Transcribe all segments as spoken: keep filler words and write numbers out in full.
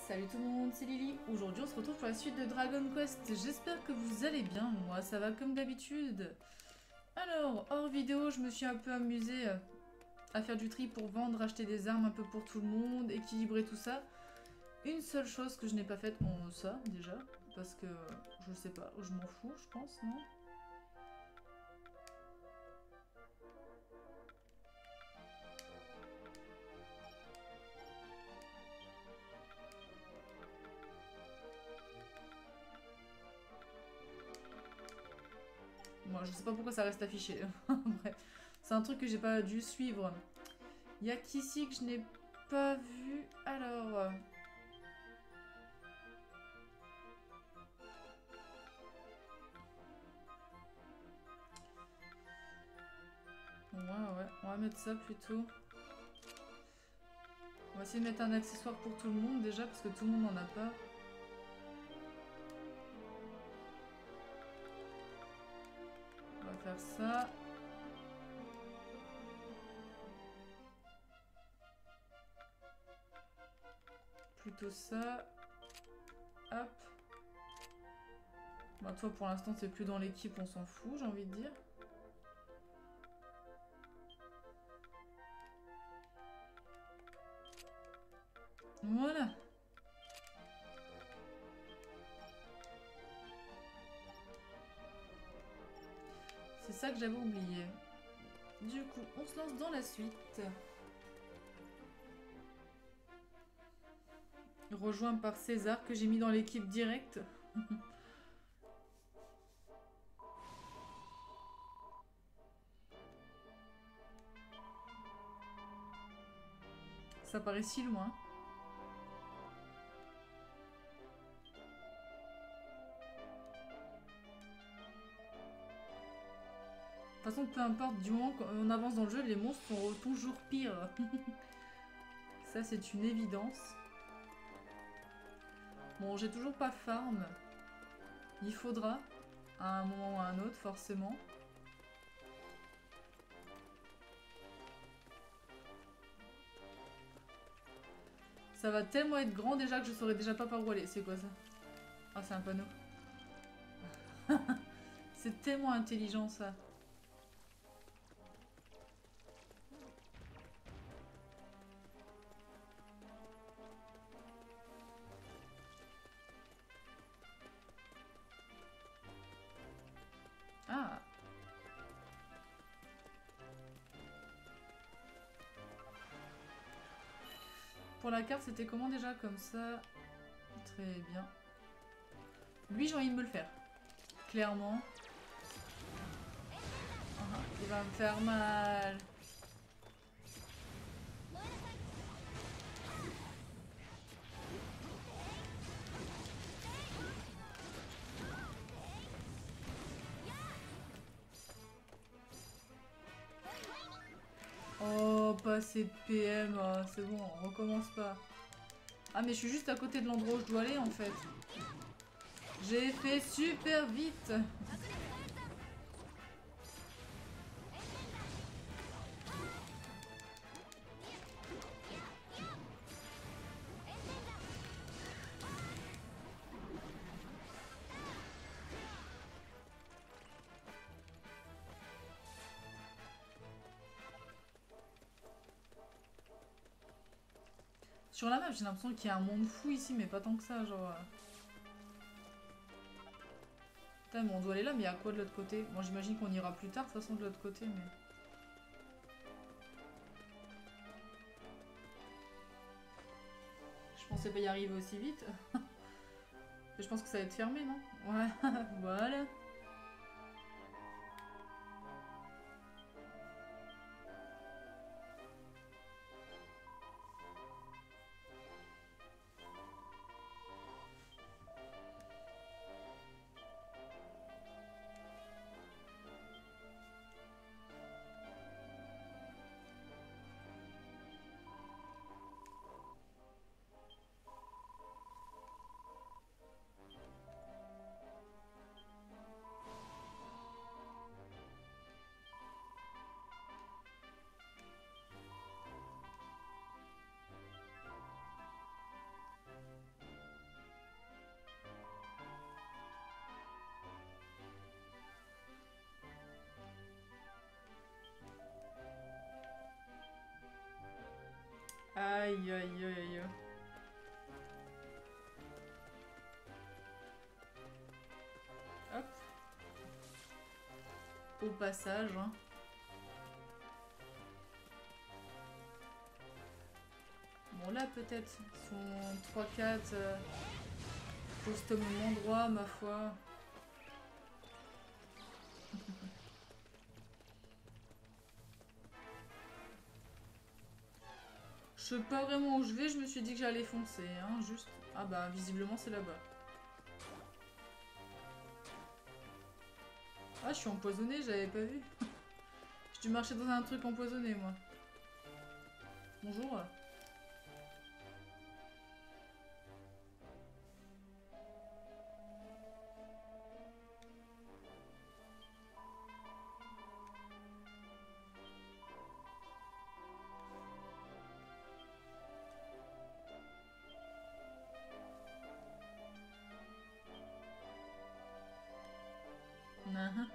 Salut tout le monde, c'est Lily. Aujourd'hui on se retrouve pour la suite de Dragon Quest. J'espère que vous allez bien, moi ça va comme d'habitude. Alors, hors vidéo, je me suis un peu amusée à faire du tri pour vendre, acheter des armes un peu pour tout le monde, équilibrer tout ça. Une seule chose que je n'ai pas faite, bon ça déjà, parce que je sais pas, je m'en fous je pense, non? Moi je sais pas pourquoi ça reste affiché. Bref, c'est un truc que j'ai pas dû suivre. Il y a qu'ici que je n'ai pas vu. Alors... Ouais, ouais, on va mettre ça plutôt. On va essayer de mettre un accessoire pour tout le monde déjà, parce que tout le monde n'en a pas. On va faire ça. Plutôt ça. Hop. Bah toi pour l'instant c'est plus dans l'équipe, on s'en fout, j'ai envie de dire. Voilà. C'est ça que j'avais oublié. Du coup, on se lance dans la suite. Rejoint par César que j'ai mis dans l'équipe directe. Ça paraît si loin. De toute façon, peu importe, du moment qu'on avance dans le jeu, les monstres sont toujours pires. Ça, c'est une évidence. Bon, j'ai toujours pas farm. Il faudra, à un moment ou à un autre, forcément. Ça va tellement être grand déjà que je saurais déjà pas par où aller. C'est quoi ça? Ah, c'est un panneau. C'est tellement intelligent ça. Ah. Pour la carte, c'était comment déjà? Comme ça. Très bien. Lui, j'ai envie de me le faire. Clairement. Ah, il va me faire mal. Oh, pas assez de P M. Oh, c'est bon, on recommence pas. Ah, mais je suis juste à côté de l'endroit où je dois aller en fait. J'ai fait super vite. Sur la map, j'ai l'impression qu'il y a un monde fou ici, mais pas tant que ça, genre... Putain, mais on doit aller là, mais il y a quoi de l'autre côté? Bon, j'imagine qu'on ira plus tard, de toute façon, de l'autre côté, mais... Je pensais pas y arriver aussi vite. Je pense que ça va être fermé, non? Ouais, voilà. Aïe, aïe, aïe, aïe. Hop. Au passage, hein. Bon, là, peut-être, son trois quatre, euh, justement droit, ma foi. Je sais pas vraiment où je vais, je me suis dit que j'allais foncer, hein, juste... Ah bah, visiblement, c'est là-bas. Ah, je suis empoisonnée, j'avais pas vu. J'ai dû marcher dans un truc empoisonné, moi. Bonjour. Uh-huh.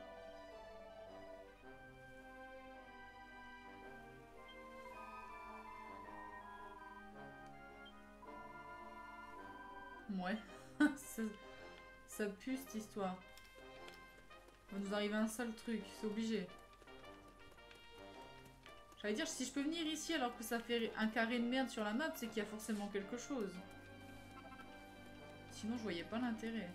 Ouais. ça, ça pue cette histoire. Il va nous arriver un seul truc, c'est obligé. J'allais dire, si je peux venir ici alors que ça fait un carré de merde sur la map, c'est qu'il y a forcément quelque chose. Sinon, je voyais pas l'intérêt.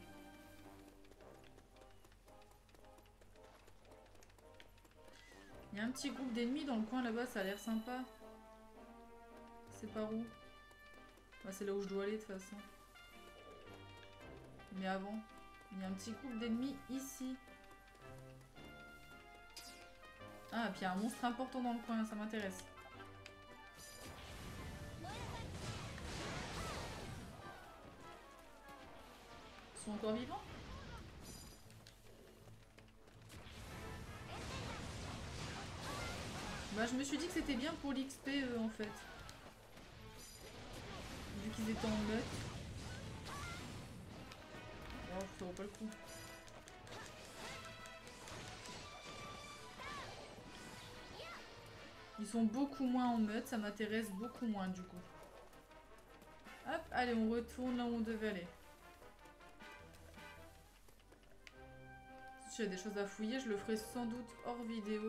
Il y a un petit groupe d'ennemis dans le coin là-bas, ça a l'air sympa. C'est par où? Bah, c'est là où je dois aller de toute façon. Mais avant, il y a un petit groupe d'ennemis ici. Ah, et puis il y a un monstre important dans le coin, ça m'intéresse. Ils sont encore vivants? Bah, je me suis dit que c'était bien pour l'X P, eux, en fait. Vu qu'ils étaient en meute. Oh, ça vaut pas le coup. Ils sont beaucoup moins en meute, ça m'intéresse beaucoup moins, du coup. Hop, allez, on retourne là où on devait aller. Si j'ai des choses à fouiller, je le ferai sans doute hors vidéo.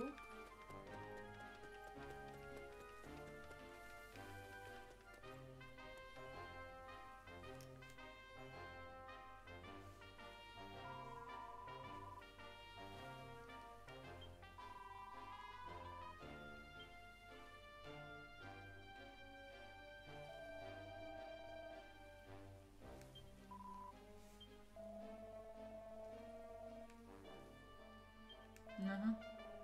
Uhum.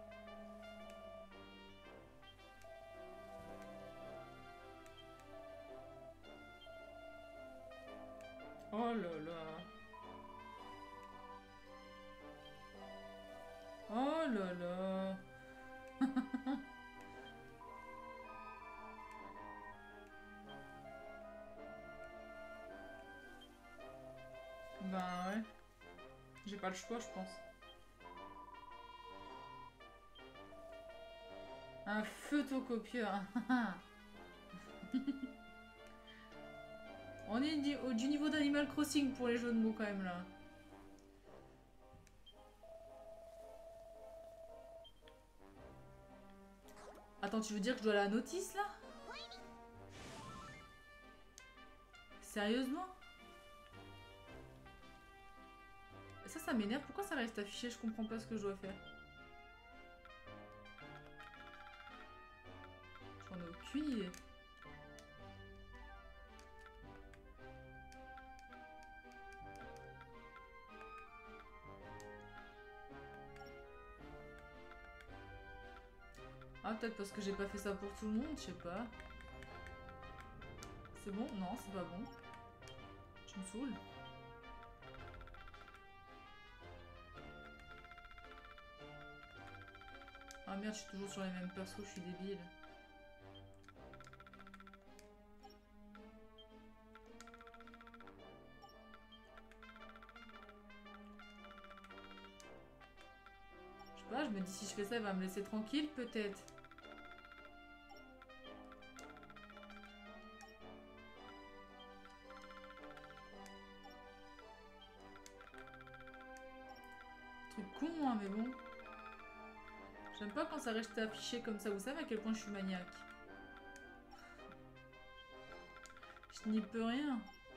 Oh là là. Oh là là. Ben ouais. J'ai pas le choix, je pense. Un photocopieur. On est du, du niveau d'Animal Crossing pour les jeux de mots quand même là. Attends, tu veux dire que je dois aller à la notice là? Sérieusement? Ça, ça m'énerve. Pourquoi ça reste affiché? Je comprends pas ce que je dois faire. J'en ai aucune idée. Ah, peut-être parce que j'ai pas fait ça pour tout le monde, je sais pas. C'est bon? Non, c'est pas bon. Je me saoule. Ah merde, je suis toujours sur les mêmes persos, je suis débile. Je sais pas, je me dis si je fais ça, elle va me laisser tranquille, peut-être. con, hein, mais bon. J'aime pas quand ça reste affiché comme ça. Vous savez à quel point je suis maniaque. Je n'y peux rien.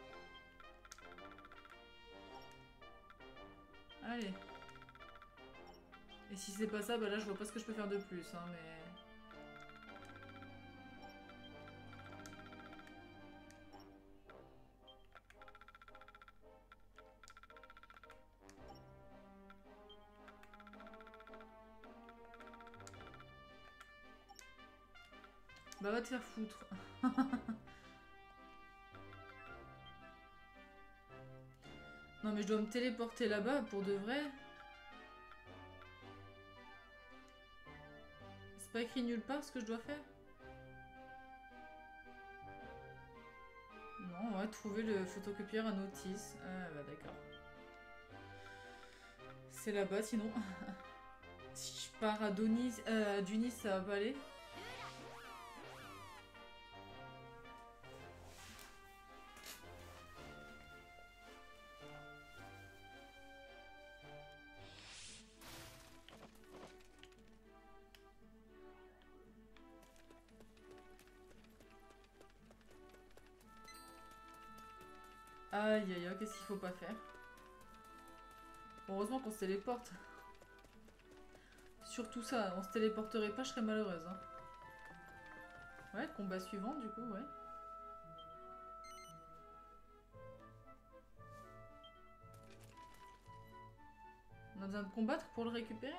Allez. Et si c'est pas ça, bah là je vois pas ce que je peux faire de plus, hein, mais... Bah va te faire foutre. Non mais je dois me téléporter là-bas pour de vrai. C'est pas écrit nulle part ce que je dois faire. Non, on va trouver le photocopieur à notice. Ah bah d'accord. C'est là-bas sinon. Si je pars à Donis, euh, à Dunis, ça va pas aller. Aïe aïe aïe, qu'est-ce qu'il faut pas faire? Heureusement qu'on se téléporte. Surtout ça, on se téléporterait pas, je serais malheureuse. Hein. Ouais, combat suivant du coup, ouais. On a besoin de combattre pour le récupérer?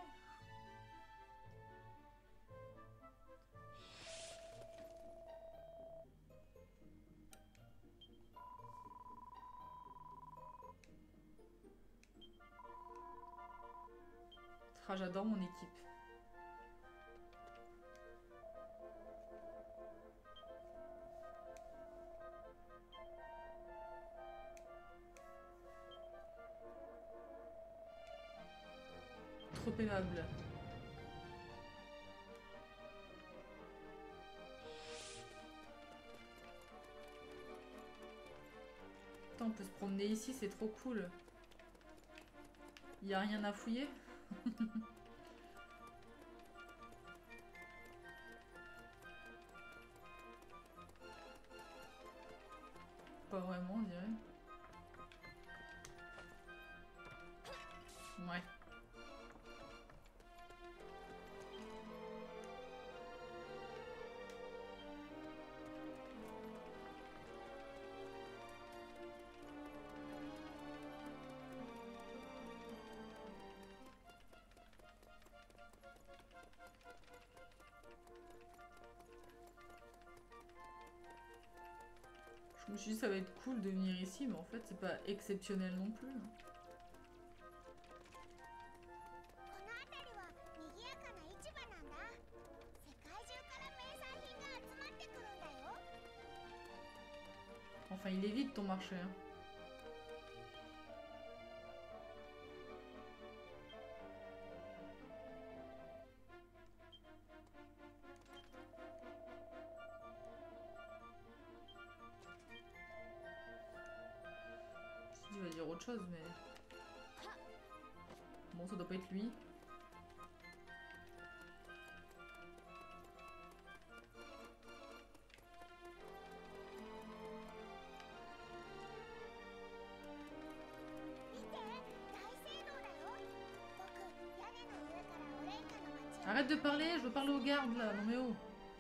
Ah, j'adore mon équipe. Trop aimable. Putain, on peut se promener ici, c'est trop cool. Y a rien à fouiller? Pas vraiment, on dirait. Ouais. Je me suis dit ça va être cool de venir ici, mais en fait c'est pas exceptionnel non plus. Enfin il est vide ton marché. Hein. Il va dire autre chose, mais... Bon, ça doit pas être lui. Arrête de parler, je veux parler aux gardes là, non mais oh.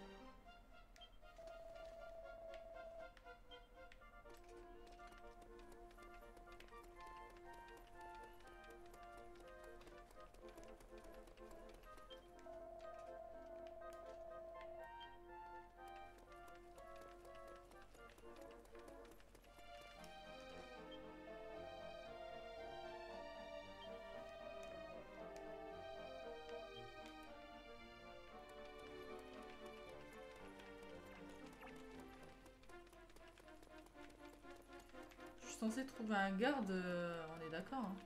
Je suis censée trouver un garde, euh, on est d'accord. Hein.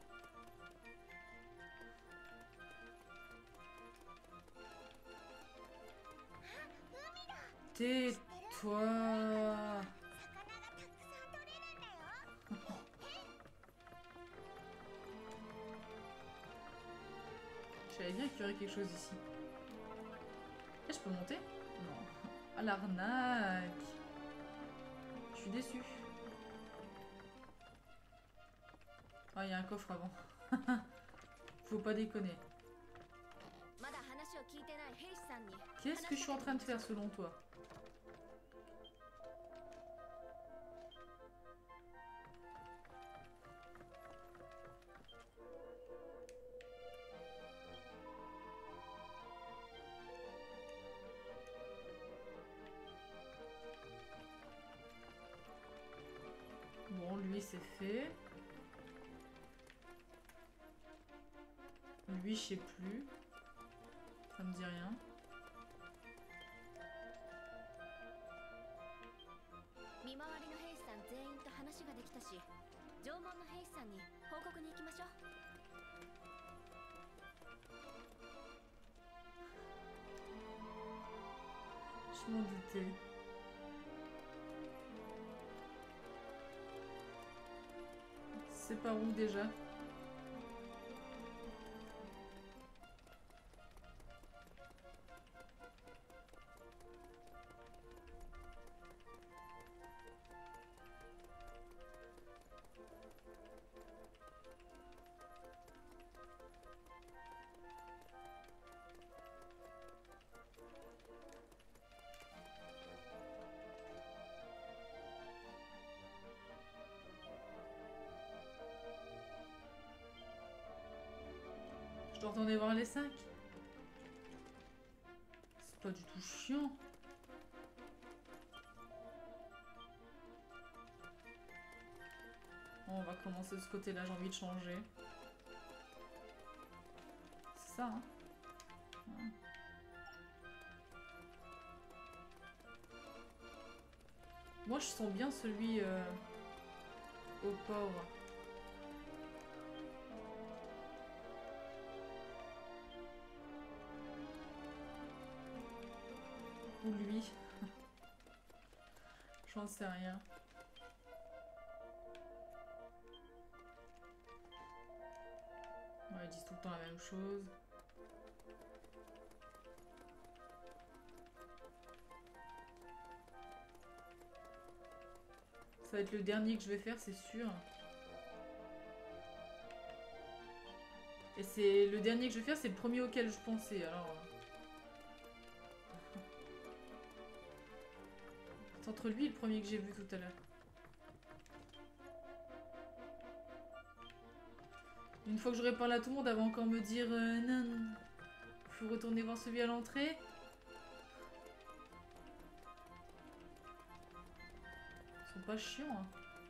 Tais-toi. savais bien qu'il y aurait quelque chose ici. Et je peux monter? Non. Ah, l'arnaque. Je suis déçue. Ah, il y a un coffre avant. Faut pas déconner. Qu'est-ce que je suis en train de faire selon toi? Bon, lui c'est fait. Lui, je sais plus. Ça me dit rien. Je m'en doutais. C'est par où déjà? Je dois retourner voir les cinq. C'est pas du tout chiant. Bon, on va commencer de ce côté-là, j'ai envie de changer. C'est ça, hein. Ouais. Moi, je sens bien celui euh, au port. Ou lui. J'en sais rien. Ouais, ils disent tout le temps la même chose. Ça va être le dernier que je vais faire, c'est sûr. Et c'est le dernier que je vais faire, c'est le premier auquel je pensais, alors... C'est entre lui et le premier que j'ai vu tout à l'heure. Une fois que j'aurai parlé à tout le monde, elle va encore me dire euh, non, non, faut retourner voir celui à l'entrée. Ils sont pas chiants, hein.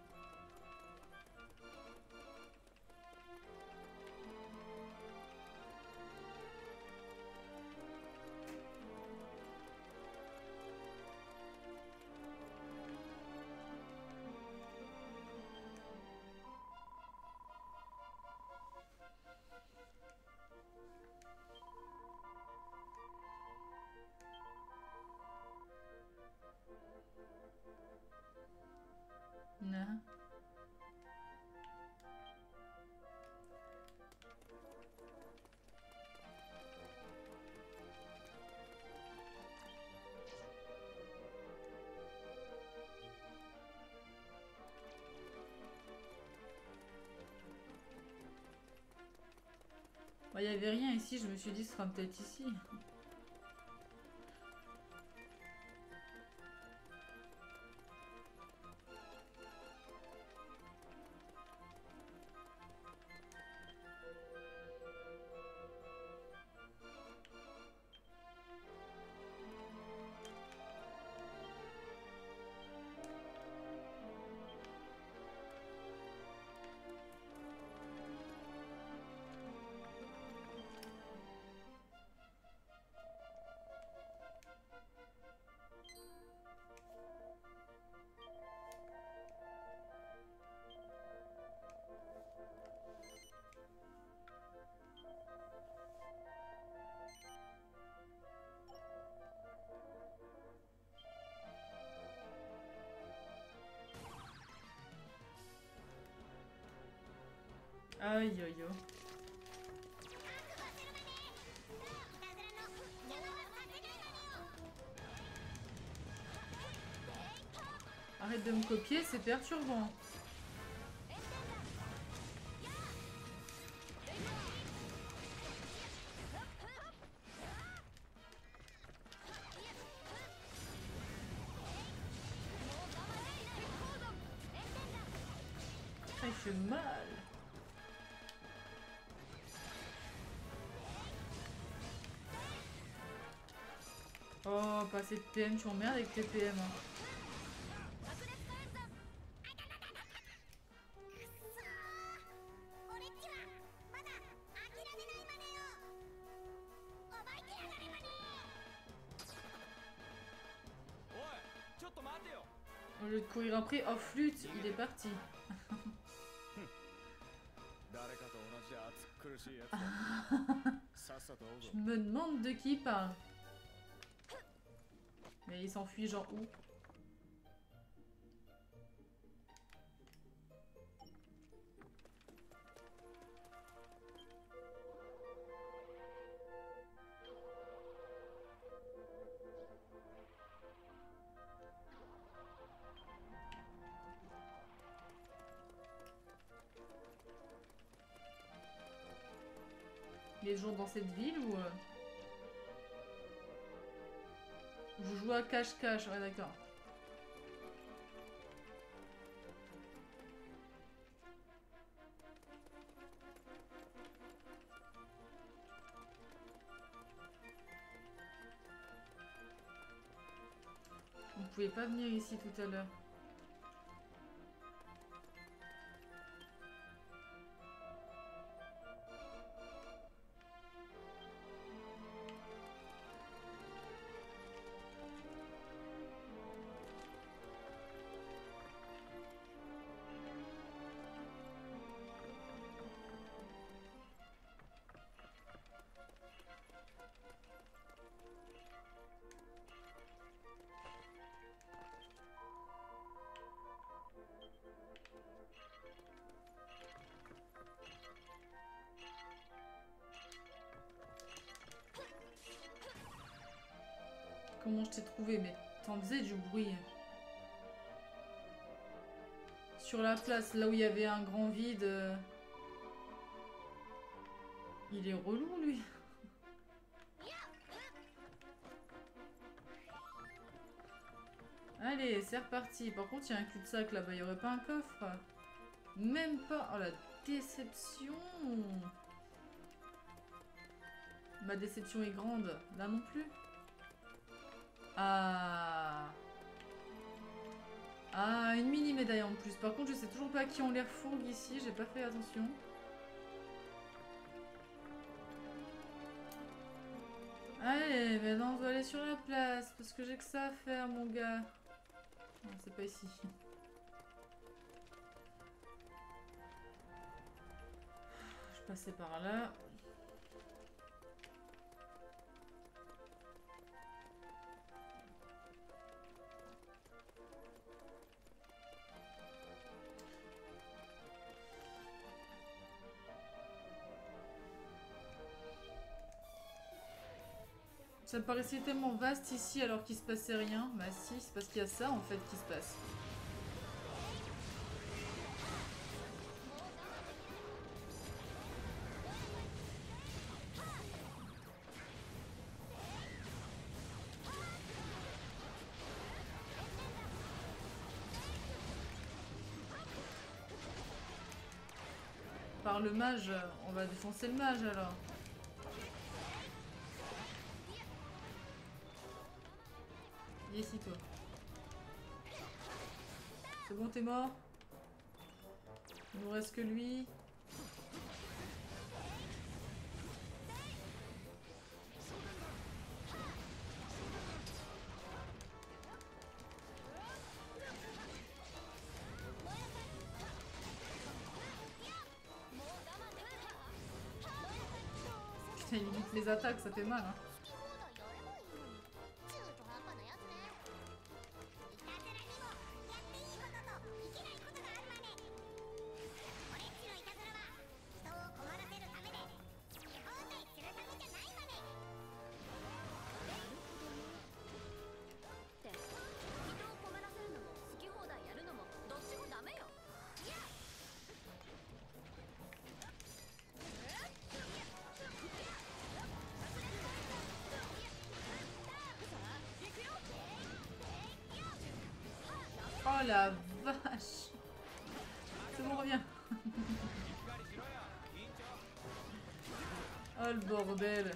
Non. Il n'y avait rien ici, je me suis dit ce sera peut-être ici. Aïe aïe aïe. Arrête de me copier, c'est perturbant. Ça il fait mal. Oh, pas assez de P M, tu emmerdes avec tes P M. Hein. Au lieu de courir après, oh flûte, il est parti. Je me demande de qui il parle. Mais il s'enfuit genre où? Les gens dans cette ville ou... Euh... Je joue à cache-cache, ouais d'accord. Vous pouvez pas venir ici tout à l'heure. Comment je t'ai trouvé? Mais t'en faisais du bruit. Sur la place, là où il y avait un grand vide. Euh... Il est relou, lui. Allez, c'est reparti. Par contre, il y a un cul-de-sac là-bas. Il n'y aurait pas un coffre? Même pas. Oh, la déception. Ma déception est grande. Là non plus. Ah. Ah, une mini médaille en plus. Par contre, je sais toujours pas qui ont l'air fourgues ici. J'ai pas fait attention. Allez, maintenant on doit aller sur la place. Parce que j'ai que ça à faire, mon gars. Non, c'est pas ici. Je passais par là. Ça me paraissait tellement vaste ici alors qu'il se passait rien. Bah si, c'est parce qu'il y a ça en fait qui se passe. Par le mage, on va défoncer le mage alors. Viens ici toi. C'est bon, t'es mort. Il nous reste que lui. Putain, il limite les attaques, ça fait mal hein. la vache. C'est bon, reviens. Oh le bordel.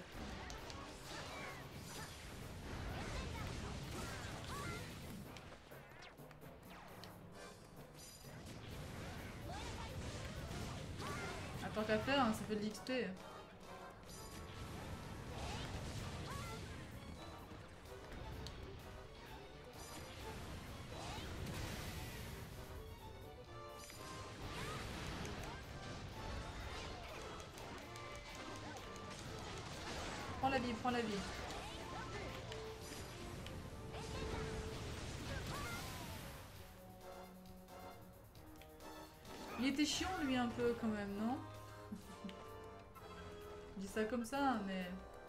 Tant qu'à faire, hein, ça fait de l'X P. Prends la vie, prends la vie. Il était chiant lui un peu quand même, non? Je dis ça comme ça, mais...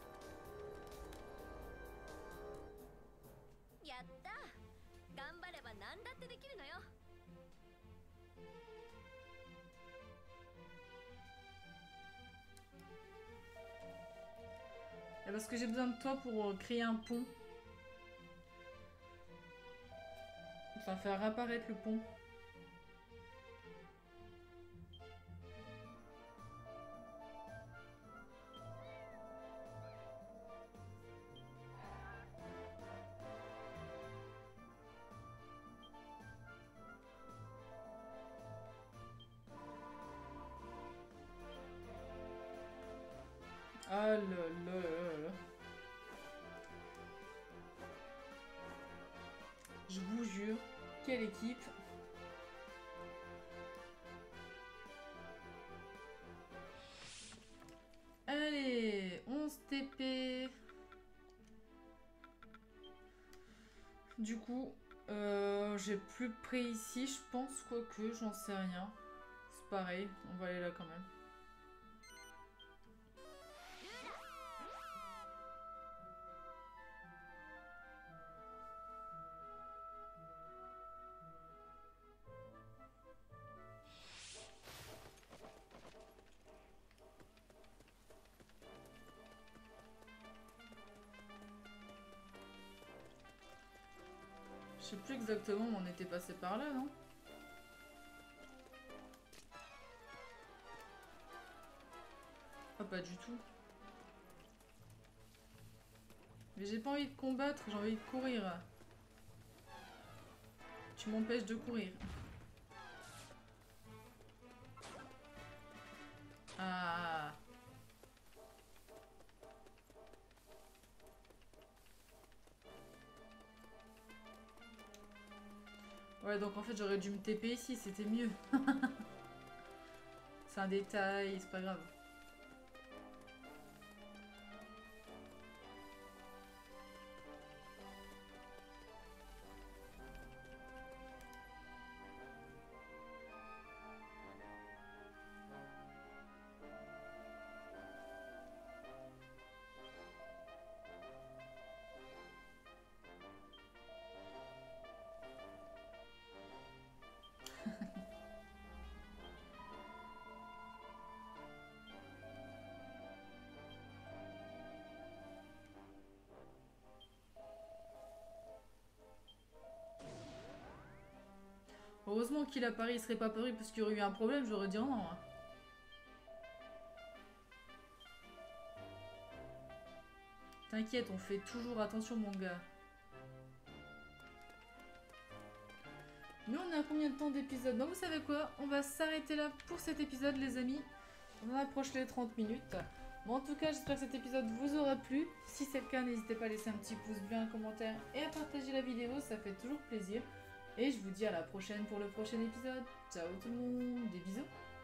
Et parce que j'ai besoin de toi pour créer un pont. Enfin, faire apparaître le pont. Ah là là là là. Je vous jure, quelle équipe. Allez, onze T P. Du coup, euh, j'ai plus près ici, je pense, quoique, j'en sais rien. C'est pareil, on va aller là quand même. Je sais plus exactement où on était passé par là, non? Ah, pas du tout. Mais j'ai pas envie de combattre, j'ai envie de courir. Tu m'empêches de courir. Ah. Ouais, donc en fait j'aurais dû me T P ici, c'était mieux. C'est un détail, c'est pas grave. Heureusement qu'il apparaît, il serait pas apparu parce qu'il y aurait eu un problème, j'aurais dit non. Hein. T'inquiète, on fait toujours attention mon gars. Mais on est à combien de temps d'épisode? Non, vous savez quoi? On va s'arrêter là pour cet épisode les amis. On approche les trente minutes. Bon, en tout cas, j'espère que cet épisode vous aura plu. Si c'est le cas, n'hésitez pas à laisser un petit pouce bleu, un commentaire et à partager la vidéo, ça fait toujours plaisir. Et je vous dis à la prochaine pour le prochain épisode. Ciao tout le monde, des bisous.